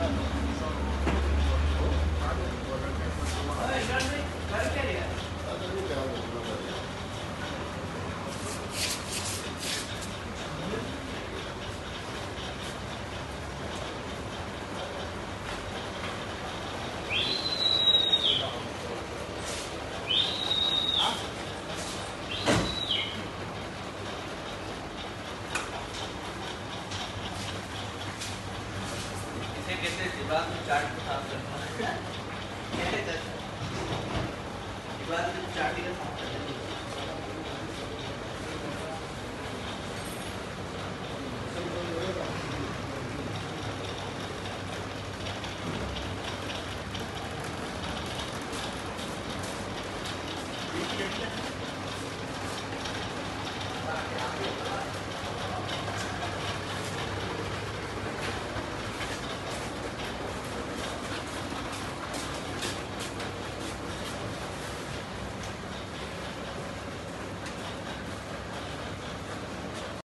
कैसे दीवार में चार्ट को साफ करना है कैसे दीवार में चार्ट का साफ करना है